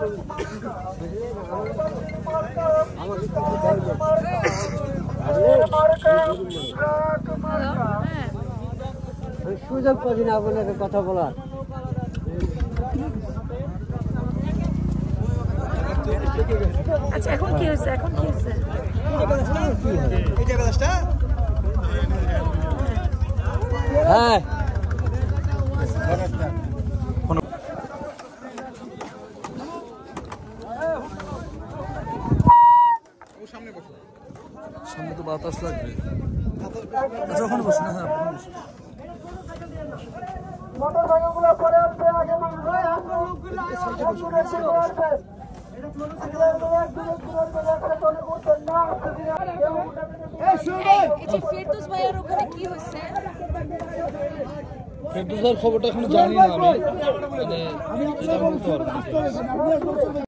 সুযোগ পাবি না আপনাকে কথা বলার। আচ্ছা এখন কি হয়েছে? এখন কি হয়েছে? হ্যাঁ সামনে তো বাতাস লাগবে। আচ্ছা ওখানে বসুন। হ্যাঁ ফেরদৌস ভাইয়ের ওখানে কি হয়েছে? ফেরদৌসের খবরটা এখন জানি না আমি, মানে এটা বলতে পারবো না।